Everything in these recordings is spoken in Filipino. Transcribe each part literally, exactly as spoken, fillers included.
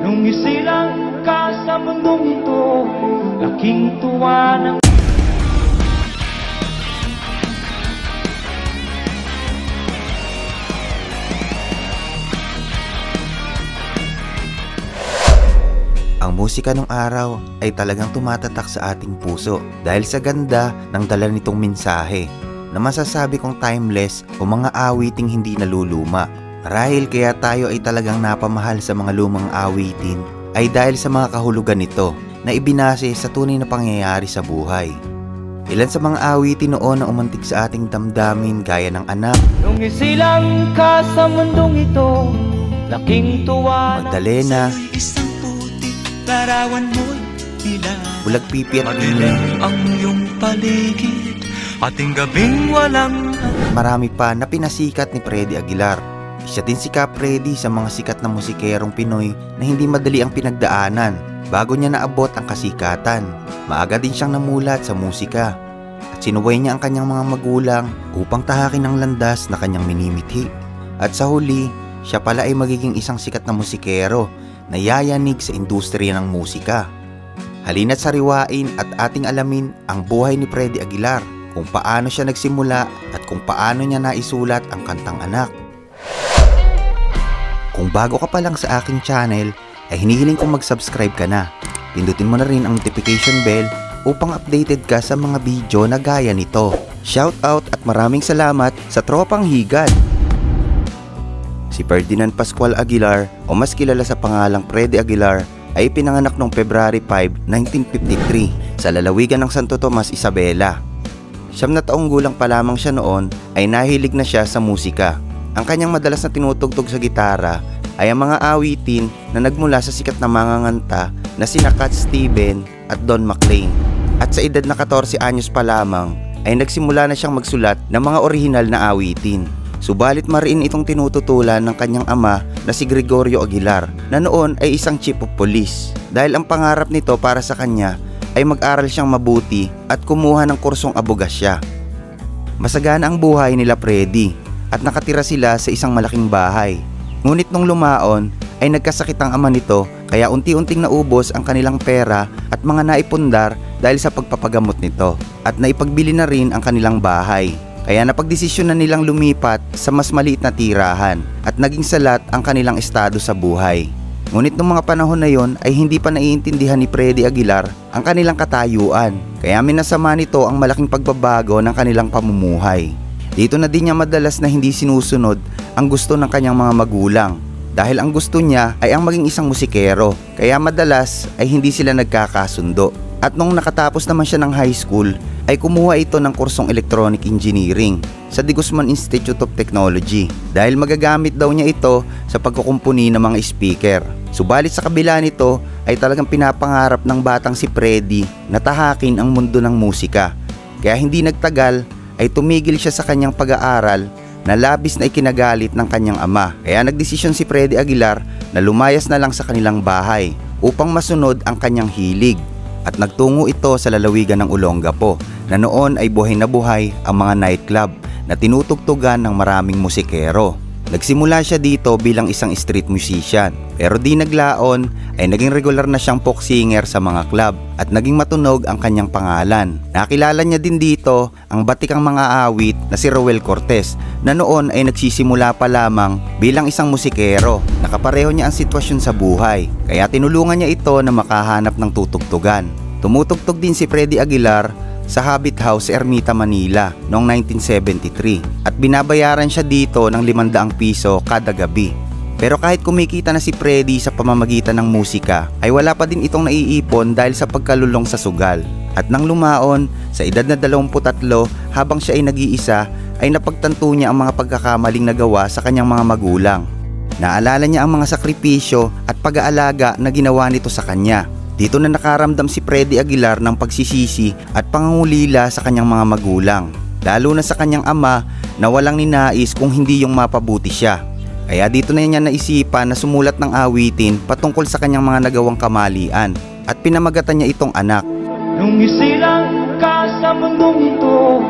Nung isilang ka sa mundong ito, laking tuwa ng Ang musika nung araw ay talagang tumatatak sa ating puso dahil sa ganda ng dala nitong mensahe na masasabi kong timeless o mga awiting hindi naluluma. Marahil kaya tayo ay talagang napamahal sa mga lumang awitin ay dahil sa mga kahulugan nito na ibinase sa tunay na pangyayari sa buhay. Ilan sa mga awitin noon na umantig sa ating damdamin gaya ng Anak, Nung isilang ka sa mundong ito, laking tuwa Magdalena, larawan mo'y nila. Bulag Pipi at Madilim ang iyong paligid, ating gabing walang marami pa na pinasikat ni Freddy Aguilar. Siya din si Cap Freddy sa mga sikat na musikerong Pinoy na hindi madali ang pinagdaanan bago niya naabot ang kasikatan. Maaga din siyang namulat sa musika at sinuway niya ang kanyang mga magulang upang tahakin ang landas na kanyang minimithi. At sa huli, siya pala ay magiging isang sikat na musikero na yayanig sa industriya ng musika. Halina't sariwain at ating alamin ang buhay ni Freddy Aguilar, kung paano siya nagsimula at kung paano niya naisulat ang kantang Anak. Kung bago ka pa lang sa aking channel, ay hinihiling kong mag-subscribe ka na. Pindutin mo na rin ang notification bell upang updated ka sa mga video na gaya nito. Shoutout at maraming salamat sa tropang higad! Si Ferdinand Pascual Aguilar o mas kilala sa pangalang Freddy Aguilar ay pinanganak noong February five, nineteen fifty-three sa lalawigan ng Santo Tomas, Isabela. Siyam na taong gulang pa lamang siya noon ay nahilig na siya sa musika. Ang kanyang madalas na tinutugtog sa gitara ay ang mga awitin na nagmula sa sikat na manganganta na sina Cat Stevens at Don McLean. At sa edad na fourteen anyos pa lamang ay nagsimula na siyang magsulat ng mga orihinal na awitin. Subalit mariin itong tinututulan ng kanyang ama na si Gregorio Aguilar na noon ay isang chief of police dahil ang pangarap nito para sa kanya ay mag-aral siyang mabuti at kumuha ng kursong abogasya. Masagana ang buhay nila Freddy at nakatira sila sa isang malaking bahay. Ngunit nung lumaon ay nagkasakit ang ama nito kaya unti-unting naubos ang kanilang pera at mga naipundar dahil sa pagpapagamot nito at naipagbili na rin ang kanilang bahay. Kaya napagdesisyon na nilang lumipat sa mas maliit na tirahan at naging salat ang kanilang estado sa buhay. Ngunit noong mga panahon na yon ay hindi pa naiintindihan ni Freddy Aguilar ang kanilang katayuan. Kaya minasama nito ang malaking pagbabago ng kanilang pamumuhay. Dito na din niya madalas na hindi sinusunod ang gusto ng kanyang mga magulang dahil ang gusto niya ay ang maging isang musikero. Kaya madalas ay hindi sila nagkakasundo. At nung nakatapos naman siya ng high school ay kumuha ito ng kursong electronic engineering sa De Guzman Institute of Technology dahil magagamit daw niya ito sa pagkukumpuni ng mga speaker. Subalit sa kabila nito ay talagang pinapangarap ng batang si Freddy na tahakin ang mundo ng musika. Kaya hindi nagtagal ay tumigil siya sa kanyang pag-aaral na labis na ikinagalit ng kanyang ama. Kaya nagdesisyon si Freddy Aguilar na lumayas na lang sa kanilang bahay upang masunod ang kanyang hilig. At nagtungo ito sa lalawigan ng Olongapo na noon ay buhay na buhay ang mga nightclub na tinutugtugan ng maraming musikero. Nagsimula siya dito bilang isang street musician pero di naglaon ay naging regular na siyang folk singer sa mga club at naging matunog ang kanyang pangalan. Nakilala niya din dito ang batikang mga awit na si Roel Cortez na noon ay nagsisimula pa lamang bilang isang musikero. Nakapareho niya ang sitwasyon sa buhay kaya tinulungan niya ito na makahanap ng tutugtugan. Tumutugtog din si Freddy Aguilar sa Habit House sa Ermita, Manila noong nineteen seventy-three at binabayaran siya dito ng limang daang piso kada gabi. Pero kahit kumikita na si Freddy sa pamamagitan ng musika ay wala pa din itong naiipon dahil sa pagkalulong sa sugal. At nang lumaon sa edad na dalawampu't tatlo habang siya ay nag-iisa ay napagtanto niya ang mga pagkakamaling nagawa sa kanyang mga magulang. Naalala niya ang mga sakripisyo at pag-aalaga na ginawa nito sa kanya. Dito na nakaramdam si Freddy Aguilar ng pagsisisi at pangangulila sa kanyang mga magulang. Lalo na sa kanyang ama na walang ninais kung hindi yung mapabuti siya. Kaya dito na niya naisipan na sumulat ng awitin patungkol sa kanyang mga nagawang kamalian at pinamagatan niya itong Anak. Nung isilang ka sa mundong ito,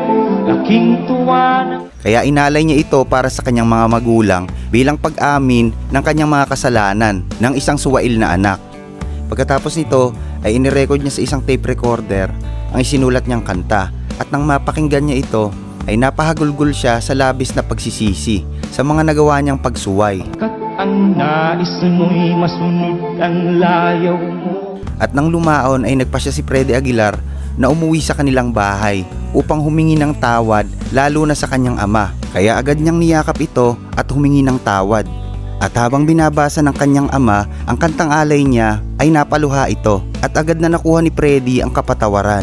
laking tuwa ng Kaya inalay niya ito para sa kanyang mga magulang bilang pag-amin ng kanyang mga kasalanan ng isang suwail na anak. Pagkatapos nito ay inirecord niya sa isang tape recorder ang isinulat niyang kanta, at nang mapakinggan niya ito ay napahagulgol siya sa labis na pagsisisi sa mga nagawa niyang pagsuway. kat ang nais mo'y masunod ang layaw mo. At nang lumaon ay nagpasya si Freddy Aguilar na umuwi sa kanilang bahay upang humingi ng tawad, lalo na sa kanyang ama. Kaya agad niyang niyakap ito at humingi ng tawad. At habang binabasa ng kanyang ama ang kantang alay niya ay napaluha ito, at agad na nakuha ni Freddy ang kapatawaran.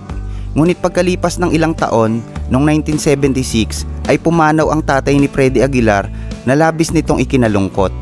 Ngunit pagkalipas ng ilang taon, noong nineteen seventy-six ay pumanaw ang tatay ni Freddy Aguilar na labis nitong ikinalungkot.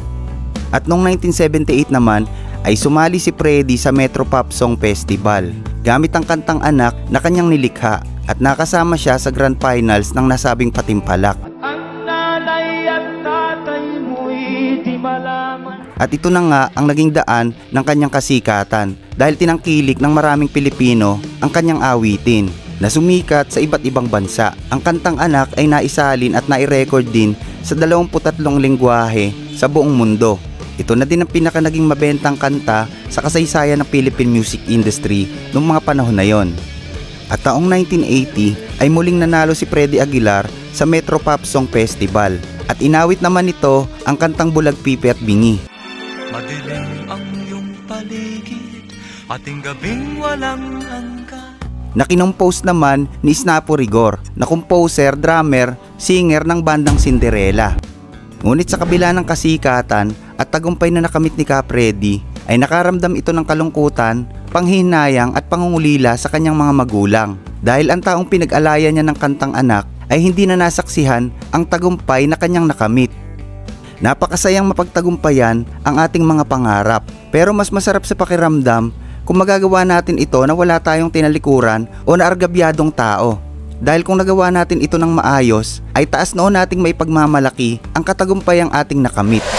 At noong nineteen seventy-eight naman ay sumali si Freddy sa Metro Pop Song Festival gamit ang kantang Anak na kanyang nilikha, at nakasama siya sa grand finals ng nasabing patimpalak. Ang nanay at tatay mo'y di malaman. At ito na nga ang naging daan ng kanyang kasikatan dahil tinangkilik ng maraming Pilipino ang kanyang awitin na sumikat sa iba't ibang bansa. Ang kantang Anak ay naisalin at nai-record din sa dalawampu't tatlong lengguwahe sa buong mundo. Ito na din ang pinaka naging mabentang kanta sa kasaysayan ng Philippine music industry noong mga panahon na yon. At taong nineteen eighty ay muling nanalo si Freddy Aguilar sa Metro Pop Song Festival, at inawit naman nito ang kantang Bulag Pipi at Bingi. Madilim ang iyong paligid, ating gabing walang hanggan. Na kinompose naman ni Snapo Rigor, na composer, drummer, singer ng bandang Cinderella. Ngunit sa kabila ng kasikatan at tagumpay na nakamit ni Ka Freddy, ay nakaramdam ito ng kalungkutan, panghihinayang at pangungulila sa kanyang mga magulang. Dahil ang taong pinag-alayan niya ng kantang Anak ay hindi na nasaksihan ang tagumpay na kanyang nakamit. Napakasayang mapagtagumpayan ang ating mga pangarap, pero mas masarap sa pakiramdam kung magagawa natin ito na wala tayong tinalikuran o naargabyadong tao. Dahil kung nagawa natin ito ng maayos, ay taas noon nating may pagmamalaki ang katagumpayang ating nakamit.